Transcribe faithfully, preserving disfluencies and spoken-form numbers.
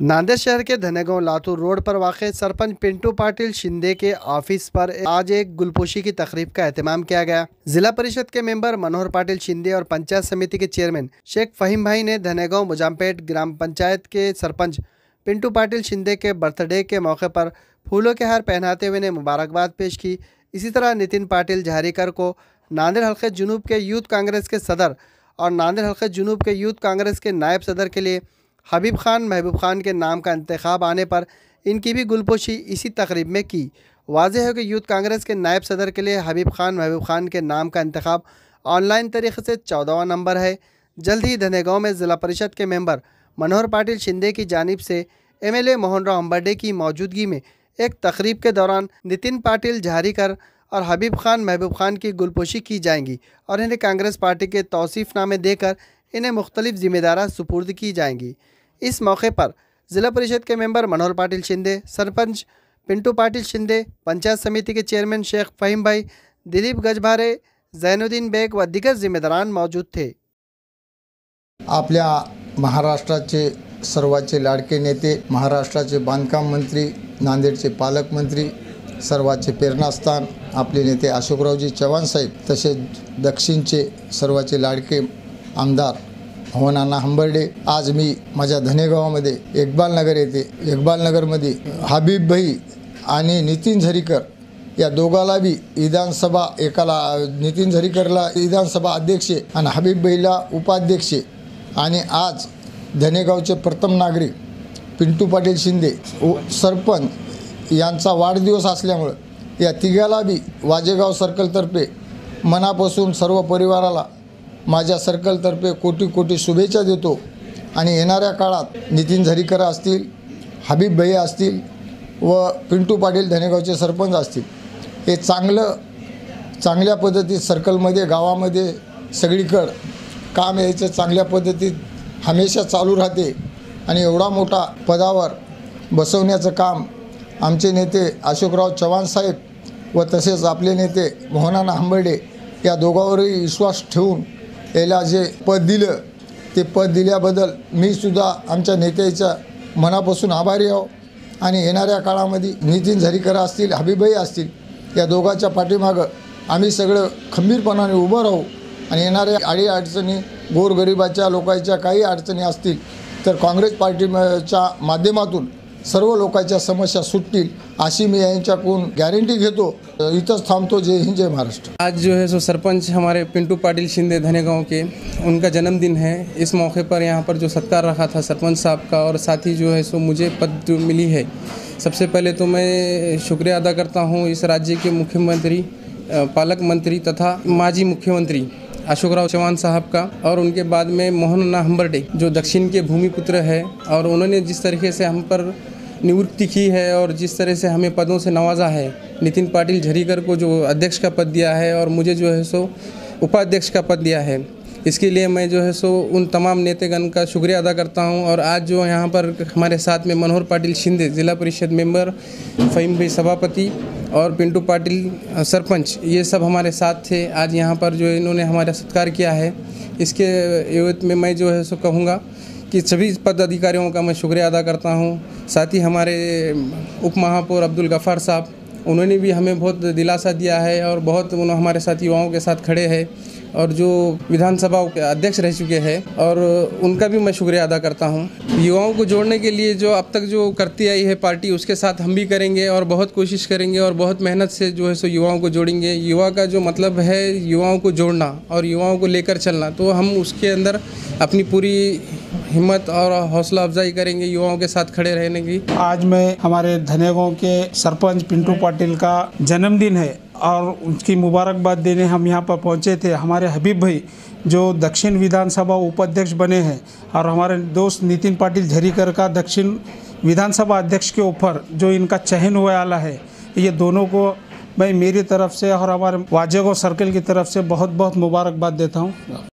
नांदेड़ शहर के धनेगांव लातूर रोड पर वाक़ सरपंच पिंटू पाटिल शिंदे के ऑफिस पर आज एक गुलपोशी की तकरीब का एहतमाम किया गया। जिला परिषद के मेंबर मनोहर पाटिल शिंदे और पंचायत समिति के चेयरमैन शेख फहीम भाई ने धनेगांव मुजामपेट ग्राम पंचायत के सरपंच पिंटू पाटिल शिंदे के बर्थडे के मौके पर फूलों के हार पहनाते हुए ने मुबारकबाद पेश की। इसी तरह नितिन पाटिल झारीकर को नांदेड़ हल्के जुनूब के यूथ कांग्रेस के सदर और नांदेड़ हल्के जुनूब के यूथ कांग्रेस के नायब सदर के लिए हबीब खान महबूब खान के नाम का इंतखाब आने पर इनकी भी गुलपोशी इसी तकरीब में की। वाज़ेह है कि यूथ कांग्रेस के नायब सदर के लिए हबीब खान महबूब खान के नाम का इंतखाब ऑनलाइन तरीके से चौदहवां नंबर है। जल्द ही धनेगांव में ज़िला परिषद के मेंबर मनोहर पाटिल शिंदे की जानिब से एमएलए मोहन राव अंबरडे की मौजूदगी में एक तकरीब के दौरान नितिन पाटिल झारीकर और हबीब खान महबूब खान की गुलपोशी की जाएंगी और इन्हें कांग्रेस पार्टी के तौसीफ़नामे देकर इन्हें मुख्तलिफ जिम्मेदारियां सुपुर्द की जाएंगी। इस मौके पर ज़िला परिषद के मेंबर मनोहर पाटिल शिंदे, सरपंच पिंटू पाटिल शिंदे, पंचायत समिति के चेयरमैन शेख फहीम भाई, दिलीप गजभारे, जैनुद्दीन बेग व दिग्गज जिम्मेदारान मौजूद थे। आपल्या महाराष्ट्राचे सर्वाचे लाडके नेते, महाराष्ट्राचे बांधकाम मंत्री, नांदेडचे पालकमंत्री, सर्वाचे प्रेरणास्थान आपले नेते अशोकरावजी चव्हाण साहेब, तसेच दक्षिणचे सर्वाचे लाडके आमदार भवनाना हंबर्डे। आज मी माझ्या धनेगावामध्ये इकबाल नगर येथे इकबाल नगरमध्ये हबीब भाई आणि नितीन झरीकर या दोघाला बी विधानसभा, एकाला नितीन झरीकरला विधानसभा अध्यक्ष आणि हबीब भाईला उपाध्यक्ष आणि आज धनेगावचे प्रथम नागरिक पिंटू पाटिल शिंदे सरपंच यांचा वाढदिवस असल्यामुळे या तिघाला बी वाजेगाव सर्कलतर्फे मनापासून सर्व परिवाराला माझ्या सर्कलतर्फे कोटी कोटी शुभेच्छा देतो। आणि येणाऱ्या काळात नितीन झरीकर असतील, हबीब भाई असतील व पिंटू पाटिल धनेगावचे सरपंच असतील, हे चांगलं चांगल्या पद्धतीत सर्कलमध्ये गावामध्ये सगळीकडं काम यायचं चांगल्या पद्धतीत हमेशा चालू राहते आणि एवढा मोठा पदावर बसवण्याचं काम आमचे नेते अशोकराव चव्हाण साहेब व तसेच आपले नेते मोहनाना हंबर्डे या दोघांवरही विश्वास ठेवून याला जे पद दिलं ते पद दिल्याबद्दल मी सुद्धा आमच्या नेत्याच्या मनापासून आभारी आहो। आणि येणाऱ्या काळामध्ये नितीन झरीकर असतील, हबीबभाई असतील, या दोघांच्या पाठीमागं आम्ही सगळं खंबीरपणाने उभं राहू आणि येणाऱ्या अडी अडचणी गोरगरिबाच्या लोकांच्या काही अडचणी असतील तर काँग्रेस पार्टीच्या माध्यमातून सर्व लोकांच्या समस्या सुटतील अशी मैं यांच्याकडून गारंटी घेतो। इतच थांबतो। जय हिंद, जय महाराष्ट्र। आज जो है सो सरपंच हमारे पिंटू पाटिल शिंदे धनेगांव के, उनका जन्मदिन है। इस मौके पर यहाँ पर जो सत्कार रखा था सरपंच साहब का और साथ ही जो है सो मुझे पद जो मिली है, सबसे पहले तो मैं शुक्रिया अदा करता हूँ इस राज्य के मुख्यमंत्री, पालक मंत्री तथा माजी मुख्यमंत्री अशोकराव चव्हाण साहब का, और उनके बाद में मोहन हंबर्डे जो दक्षिण के भूमिपुत्र है और उन्होंने जिस तरीके से हम पर नियुक्ति की है और जिस तरह से हमें पदों से नवाजा है। नितिन पाटिल झरीकर को जो अध्यक्ष का पद दिया है और मुझे जो है सो उपाध्यक्ष का पद दिया है, इसके लिए मैं जो है सो उन तमाम नेतागण का शुक्रिया अदा करता हूं। और आज जो यहाँ पर हमारे साथ में मनोहर पाटिल शिंदे जिला परिषद मेंबर, फहीम भाई सभापति और पिंटू पाटिल सरपंच, ये सब हमारे साथ थे। आज यहाँ पर जो इन्होंने हमारा सत्कार किया है, इसके एवज में मैं जो है सो कहूँगा कि सभी पदाधिकारियों का मैं शुक्रिया अदा करता हूँ। साथ ही हमारे उप महापौर अब्दुल गफ़ार साहब, उन्होंने भी हमें बहुत दिलासा दिया है और बहुत उन्होंने हमारे साथ युवाओं के साथ खड़े हैं और जो विधानसभा के अध्यक्ष रह चुके हैं और उनका भी मैं शुक्रिया अदा करता हूं। युवाओं को जोड़ने के लिए जो अब तक जो करती आई है पार्टी, उसके साथ हम भी करेंगे और बहुत कोशिश करेंगे और बहुत मेहनत से जो है सो युवाओं को जोड़ेंगे। युवा का जो मतलब है युवाओं को जोड़ना और युवाओं को लेकर चलना, तो हम उसके अंदर अपनी पूरी हिम्मत और हौसला अफजाई करेंगे युवाओं के साथ खड़े रहने की। आज मैं हमारे धनेगांव के सरपंच पिंटू पाटिल का जन्मदिन है और उसकी मुबारकबाद देने हम यहाँ पर पहुँचे थे। हमारे हबीब भाई जो दक्षिण विधानसभा उपाध्यक्ष बने हैं और हमारे दोस्त नितिन पाटिल झरीकर का दक्षिण विधानसभा अध्यक्ष के ऊपर जो इनका चयन हुआ वाला है, ये दोनों को मैं मेरी तरफ से और हमारे वाजेगांव सर्कल की तरफ से बहुत बहुत मुबारकबाद देता हूँ।